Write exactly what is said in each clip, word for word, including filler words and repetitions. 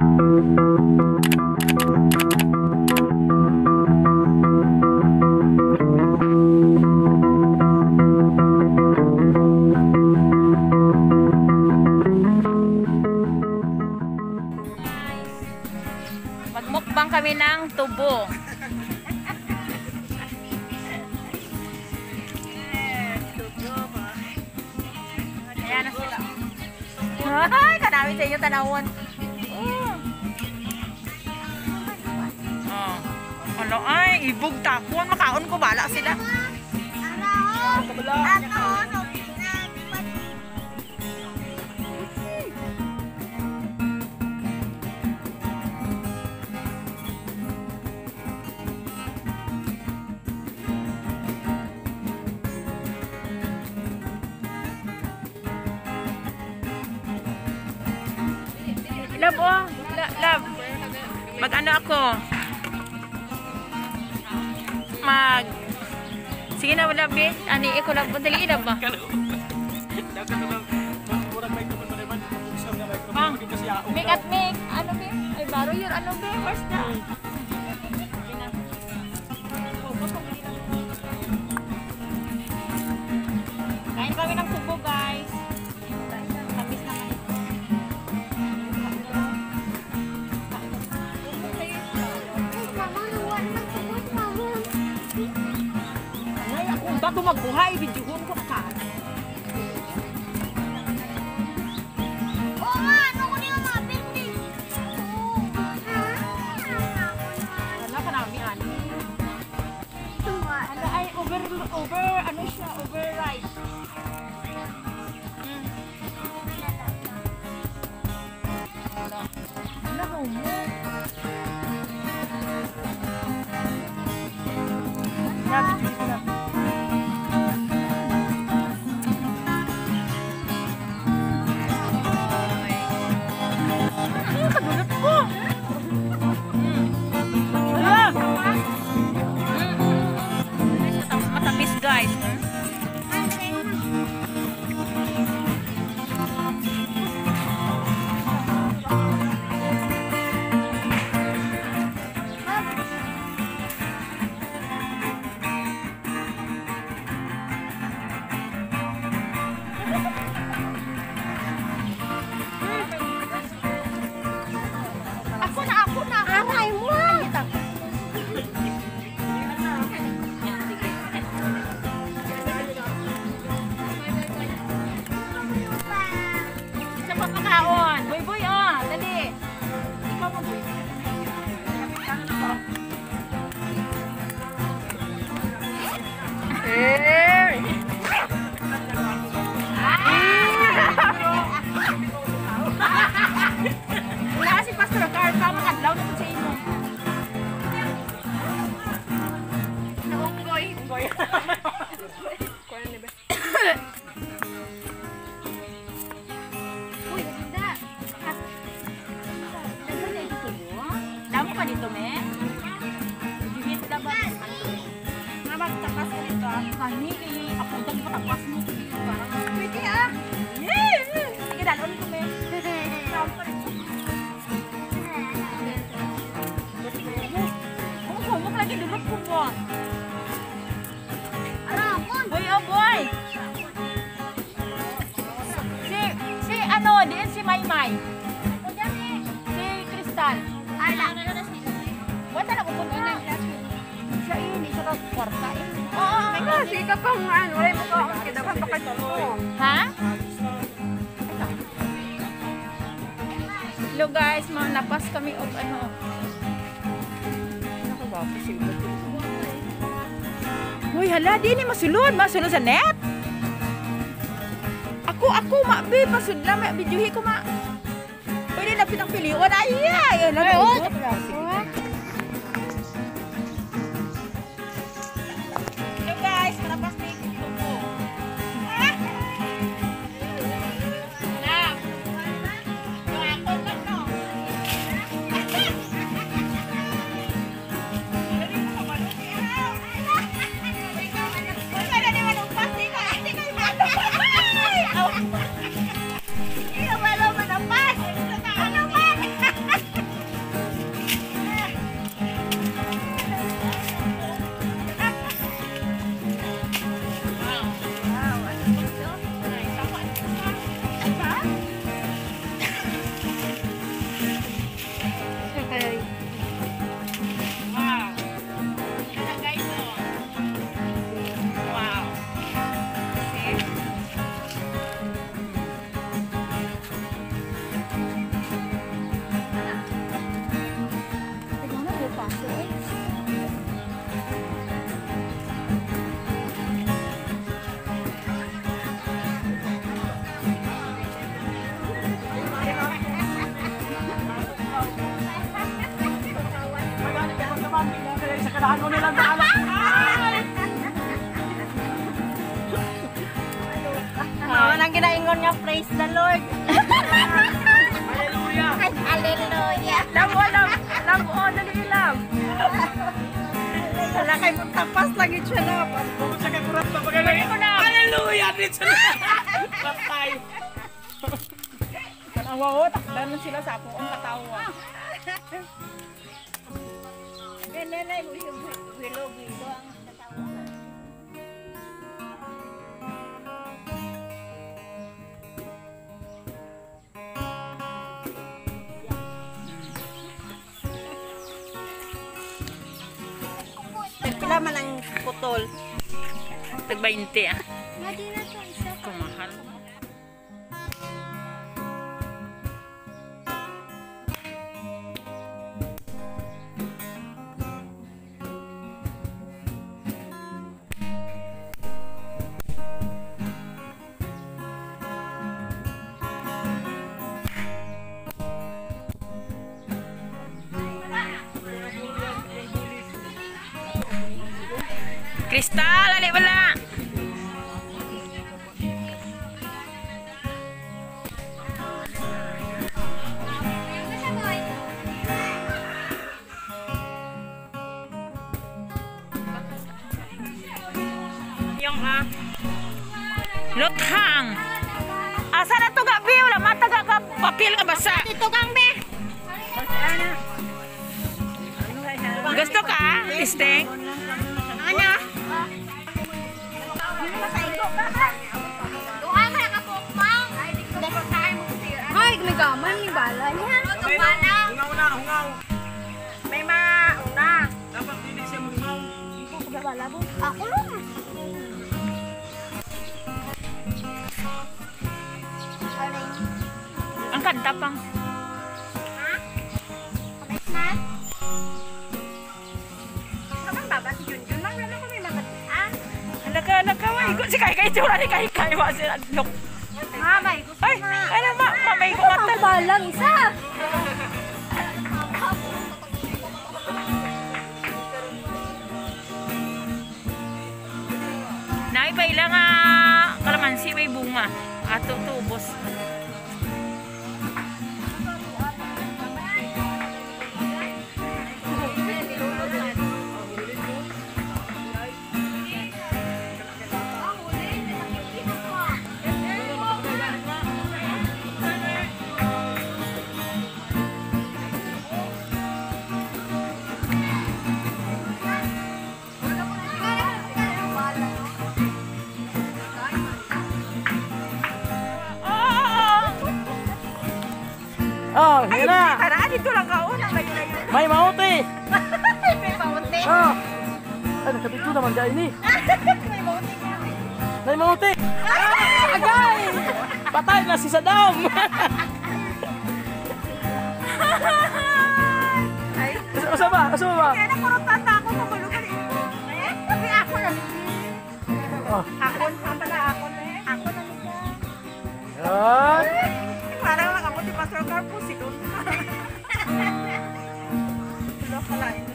Magmukbang kami ng tubo. Ayan na sila. Ay, kanami sa inyo tanawon. Oh. Oh. Ano ay, ibog tapon. Makaon ko, bala sila. Love, oh. La- love. Mag-ano ako? Mag... Sige na, love, eh. Ani, ikaw, love. Dali, love, ba? Ah, make at make. Ano, be? Ay, baro yun. Ano, be? First na. Kain kami ng tubo, guys. Tamis na kami. Bago magbuhay, videohon ko ka. Oo nga, ano ko nila mga building? Wala ka namin, ano? Ano ay, over, over, ano siya, override. Hmm. Ano mo mo? Grabe, Julie ko lang. Kadulot ko. Alam. Matamis, guys. Ako na, ako na. Aray mo. Isa pa pakaon. Boy, boy, oh. Dali. Ikaw mo, boy. Eh. Wala si Pastor Carl pa makadlaw na po sa inyo. Naunggoy. Unggoy. Kuya ni ba? Uy, ganda. Dito na dito mo. Damo pa dito, me. Dito na ba? Mama, tapas ka dito. Kani, ako dang patapas mo. Pwede ah. Yes! Sige, dalon ko, me. Humok lagi dulot ko po. Boy, oh boy. Si, si ano, diyan si Maymay. Si Kristal. Wala na pupunta na. Siya yun, isa ka kwarta eh. Oo, Kasi ka pang ano, wala mo ka ako kidapan pa kayo mo. ha? Hello guys, mga napas kami of ano. Ako ba? Uy, hala, di ni masulod. Masulod sa net. Ako, ako, ma, be, pasud lang. May videohi ko, ma. Pwede na pinang piliwan. Ay, ay, ay, ay, hello guys, malapas na yung tubo. Love. Yung ako lang, no? Wala na naman ang pasti ko. Hindi ko yung mato. Ay! Iya, wala man ang pas. Ano man? Ano nila na anak? Oo, nang ginaingon niya, praise the Lord. Hallelujah! Hallelujah. Lamo, lamo, lamo, dali lang. Wala kayo magtapas lagi siya na. Kung sa kakurat pa pagkagaling ko na! Hallelujah! Dito na! Patay! Tanawa o, takdan mo sila sa akong katawa. Ganyan mo yung wilog ito ang katawa. Pila man ang putol. Tag twenty ah. Madi na to isa. Kumahal. Kristal, ali wala. Yung ah. Luthang. Asa na to gabi? Wala mataga ka papel ka basa. Dito kang be. Gusto ka? Testing? Ano? Doon mo na kapukpang. Ay, may gaman ni bala niya. Itong bala. Hungaw na! Hungaw! May mauna. Dapat hindi siya hungaw. Ako lang. Ang kanta pang. Ha? Kabit na? Naman baba si Junjun. Mang lalo ko may mabatian. Alaka, alaka. Maigo si Kai Kai. Tsura ni Kai Kai. Wasi na look. Ha, may gusto Ay, ano ma? Mamay ko mata. balang isa. Nay pa ilang nga kalamansi may bunga. Ato tubos. Oh, yun na! Tara, dito lang ka una. Layo-layo. May mauti! May paunti. Oh! Ay, nakabito naman dyan ini. May paunti nga. May mauti! Ah! Agay! Patay na si Saddam! Ay, Asa ba? Asa ba? kaya na puro tanda ako. Mamulugan ito. Eh, sabi ako na. Oh. Ako, ang pala ako na eh. Ako na nila. Yan! Parang lang ako si Pastor Carpo. Silun. Wala pala ito.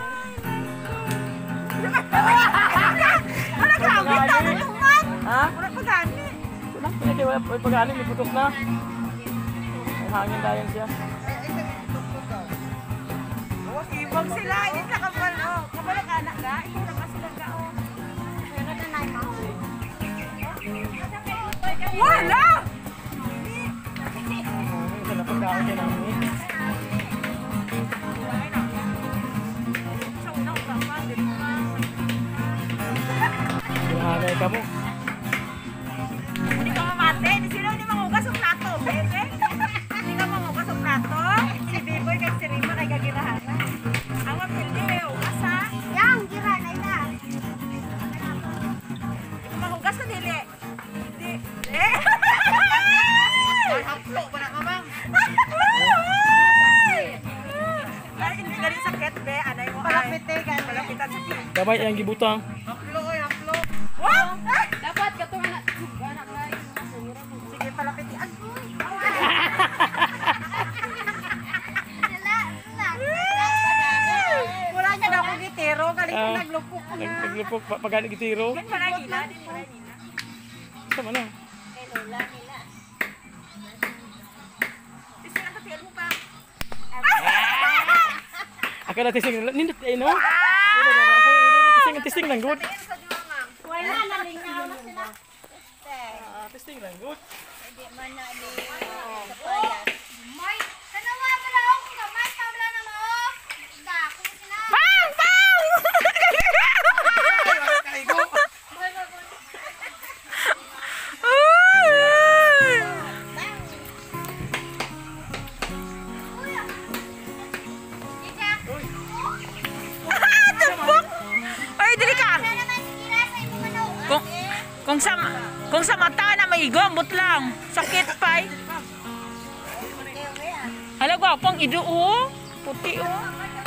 Wala grabe. Tano tuman. Ha? Wala pa gani. Wala, pinagay wala may pag-alim, may putok na. May hangin dayan siya. Ibang sila. Hindi sa kapal. Oh, kapal ang anak ka. Ikaw naman sila ka. Oh. Wala! Ito na pagkain niya namin. Sa unang usapan, di ba? Hangin ka mo. Hindi ka mamate. Hindi sila hindi mangugas ang plato. Bebe. Hindi ka mangugas ang plato. Si Biboy kay si Rima kay gagirahan. Ang hindi. Ugas ha. Yang, gira na ina. Mahugas ka dili. Hindi. Eh. Haplo, wala ka bang? Ay, hindi galing sakit, be. Anay mo ay. Palapitigan. Palapitan sa kit. Damay ang gibutang. Haplo, oy, haplo. Wow! Dapat katong anak. Anak na yun. Sige, palapitian. Wala, wala. Wala niya na akong gitero. Ah, Naglupok ko nag na. naglupok pa pagani gitiro. Yan pala nila, din pala nila. Sama na. Kay Lola nila. Kasi ang tatil mo pa. Ako na testing nindot ay no. Wala na ako testing testing lang good. Wala na lingaw na sila. Ah, testing lang good. Hindi man na di kapayat. May, tanawa mo lang ako kung gamay ka wala na mo. Dako sila. Pang! Pang! Ay, dili ka! Wala naman sige sa imo manok. Kung, kung sa kung sa mata na may igambot lang. Sakit pa. Hala, gwapong ido oh. Puti oh.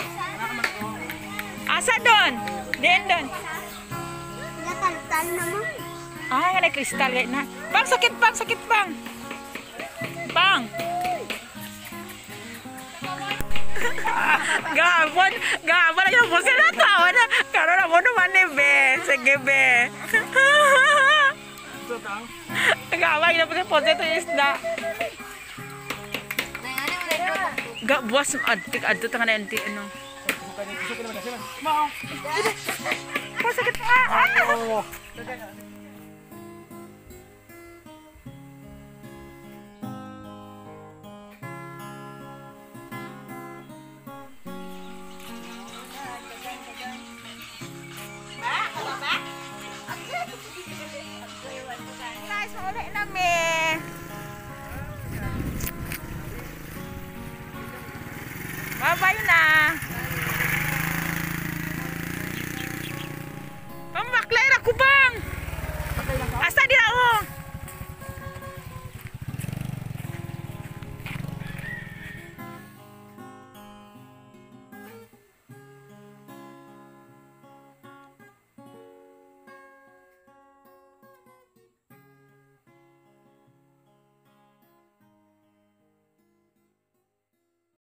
Asa doon? Diyan doon. Nataltal na mo. Ah, nga na kristal gay na. Pang sakit pang sakit pang. Pang. Gabon, gabon na yung puso na tawa na. Karoon na mo naman ni Be. Sige, Be. So tang. Gabon na po sa puso ito yung isda. Ga, buwas, adik, adto ta nga na hindi, ano. Bukan ni kusok naman na sila. Mao. Pa, sakit pa. Ah! Oh. Guys, ulit namin. Bye-bye na.